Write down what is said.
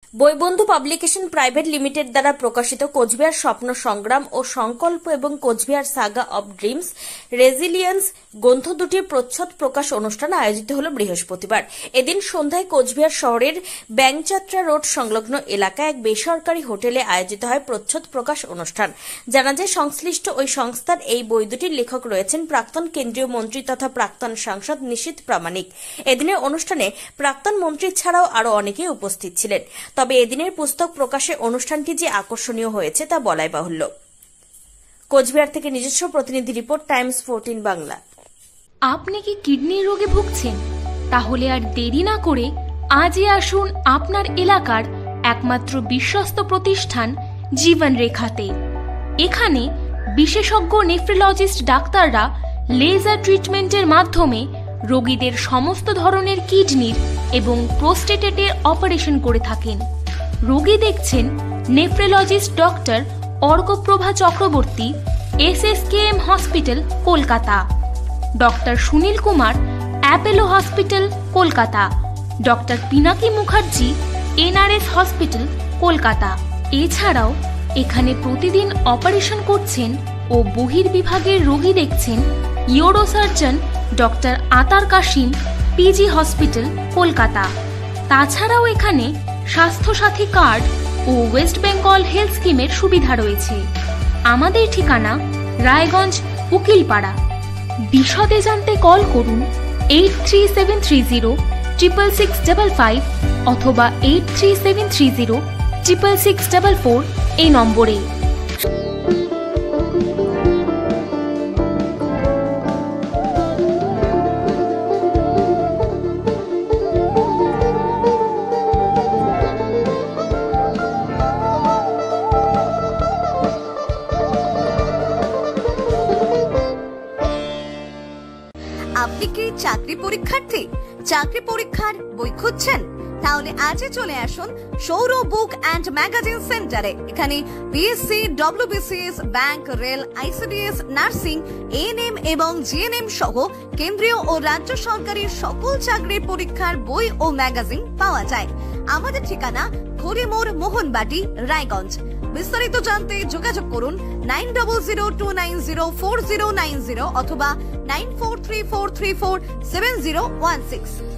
বইবন্ধু publication private limited দ্বারা প্রকাশিত কোচবিহার স্বপ্ন সংগ্রাম ও সংকল্প এবং Cooch Behar saga of dreams resilience গ্রন্থ দুটির প্রচ্ছদ প্রকাশ অনুষ্ঠান আয়োজিত হল বৃহস্পতিবার। এদিন সন্ধ্যায় কোচবিহার শহরের ব্যাংকযাত্রা রোড সংলগ্ন এলাকায় এক বেসরকারি হোটেলে আয়োজিত হয় প্রচ্ছদ প্রকাশ অনুষ্ঠান। জানা যায়, সংশ্লিষ্ট ওই সংস্থার এই বই দুটির লেখক রয়েছেন প্রাক্তন কেন্দ্রীয় মন্ত্রী তথা প্রাক্তন সাংসদ নিশীথ প্রামাণিক। এদিনের অনুষ্ঠানে প্রাক্তন মন্ত্রী ছাড়াও আরও অনেকেই উপস্থিত ছিলেন। তবে এদিনের পুস্তক প্রকাশের অনুষ্ঠানটি যে আকর্ষণীয় হয়েছে তা বলাই বাহুল্য। কোচবিহার থেকে নিজস্ব প্রতিনিধি রিপোর্ট, টাইমস 14 বাংলা। আপনি কি কিডনির রোগে ভুগছেন? তাহলে আর দেরি না করে আজই আসুন আপনার এলাকার একমাত্র বিশ্বস্ত প্রতিষ্ঠান জীবন রেখাতে। এখানে বিশেষজ্ঞ নেফ্রোলজিস্ট ডাক্তাররা লেজার ট্রিটমেন্টের মাধ্যমে রোগীদের সমস্ত ধরনের কিডনির এবং প্রোস্টেটের অপারেশন করে থাকেন। রোগী দেখছেন nephrologist doctor Arkaprabha Chakraborty, SSKM hospital, Kolkata; doctor Sunil Kumar, Apollo hospital, Kolkata; doctor Pinaki Mukherjee, NRS hospital, Kolkata. এছাড়াও এখানে প্রতিদিন অপারেশন করছেন ও বহির্বিভাগের রোগী দেখছেন ইউরোসার্জন ডক্টর আতার কাশিম, PG হসপিটাল, কলকাতা। তাছাড়াও এখানে স্বাস্থ্যসাথী কার্ড ও ওয়েস্ট বেঙ্গল হেলথ স্কিমের সুবিধা রয়েছে। আমাদের ঠিকানা রায়গঞ্জ, উকিলপাড়া। বিশদে জানতে কল করুন 8373066655 অথবা 8373066644 এই নম্বরে। আপনি কি চাকরি পরীক্ষার্থী? চাকরি পরীক্ষার বই খুঁজছেন? তাহলে আজই চলে আসুন সৌর বুক অ্যান্ড ম্যাগাজিন সেন্টারে। এখানে BSc, WBCS, bank, rail, ICDS, nursing, ANM এবং GNM সহ কেন্দ্রীয় ও রাজ্য সরকারি সকল চাকরির পরীক্ষার বই ও ম্যাগাজিন পাওয়া যায়। আমাদের ঠিকানা ঘড়িমোড়, মোহনবাটি, রায়গঞ্জ। বিস্তারিত জানতে যোগাযোগ করুন 9002904090 অথবা 9434347016।